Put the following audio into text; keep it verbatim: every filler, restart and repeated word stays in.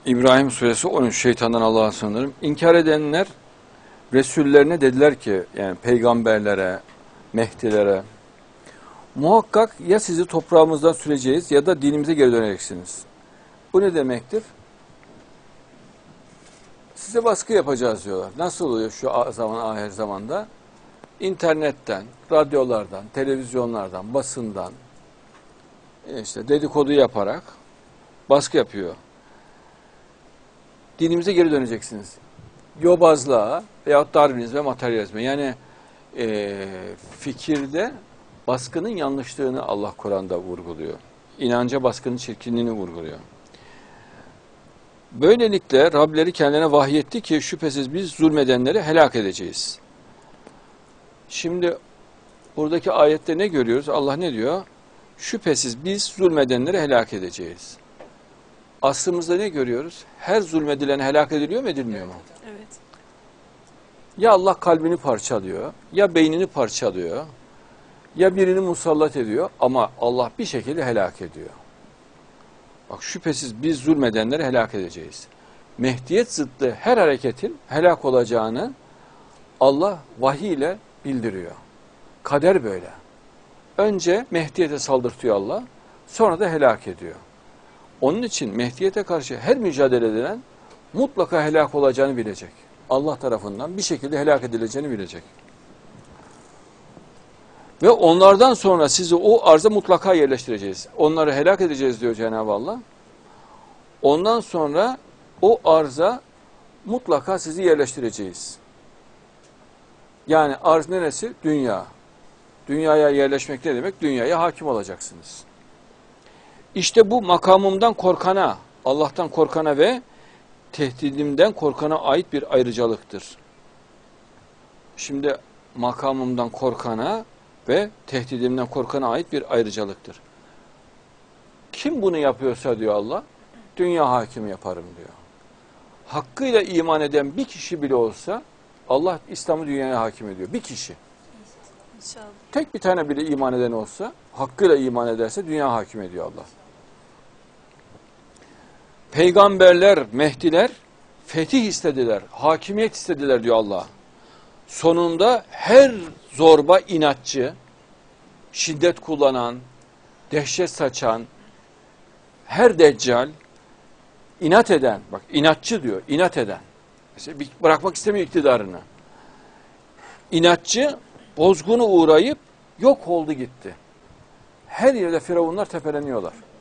İbrahim Suresi on üç. Şeytandan Allah'a sığınırım. İnkar edenler Resullerine dediler ki, yani peygamberlere, Mehdilere, muhakkak ya sizi toprağımızdan süreceğiz ya da dinimize geri döneceksiniz. Bu ne demektir? Size baskı yapacağız diyorlar. Nasıl oluyor şu zaman, ahir zamanda? İnternetten, radyolardan, televizyonlardan, basından işte dedikodu yaparak baskı yapıyor. Dinimize geri döneceksiniz. Yobazlığa veyahut Darwinizme, materyalizme. Yani e, fikirde baskının yanlışlığını Allah Kur'an'da vurguluyor. İnanca baskının çirkinliğini vurguluyor. Böylelikle Rableri kendilerine vahyetti ki şüphesiz biz zulmedenleri helak edeceğiz. Şimdi buradaki ayette ne görüyoruz? Allah ne diyor? Şüphesiz biz zulmedenleri helak edeceğiz. Aslımızda ne görüyoruz? Her zulmedilen helak ediliyor mu, edilmiyor mu? Evet. Ya Allah kalbini parçalıyor, ya beynini parçalıyor, ya birini musallat ediyor ama Allah bir şekilde helak ediyor. Bak, şüphesiz biz zulmedenleri helak edeceğiz. Mehdiyet zıttı her hareketin helak olacağını Allah vahiy ile bildiriyor. Kader böyle. Önce Mehdiyete saldırtıyor Allah, sonra da helak ediyor. Onun için Mehdiyete karşı her mücadele edilen mutlaka helak olacağını bilecek. Allah tarafından bir şekilde helak edileceğini bilecek. Ve onlardan sonra sizi o arza mutlaka yerleştireceğiz. Onları helak edeceğiz diyor Cenab-ı Allah. Ondan sonra o arza mutlaka sizi yerleştireceğiz. Yani arz neresi? Dünya. Dünyaya yerleşmek ne demek? Dünyaya hakim olacaksınız. İşte bu makamımdan korkana, Allah'tan korkana ve tehdidimden korkana ait bir ayrıcalıktır. Şimdi makamımdan korkana ve tehdidimden korkana ait bir ayrıcalıktır. Kim bunu yapıyorsa diyor Allah, dünya hakimi yaparım diyor. Hakkıyla iman eden bir kişi bile olsa Allah İslam'ı dünyaya hakim ediyor. Bir kişi. İnşallah. Tek bir tane bile iman eden olsa, hakkıyla iman ederse dünya hakim ediyor Allah. Peygamberler, Mehdiler fetih istediler, hakimiyet istediler diyor Allah. Sonunda her zorba inatçı, şiddet kullanan, dehşet saçan, her deccal, inat eden, bak inatçı diyor, inat eden. Mesela bırakmak istemiyor iktidarını. İnatçı, bozgunu uğrayıp yok oldu gitti. Her yerde firavunlar tepeleniyorlar.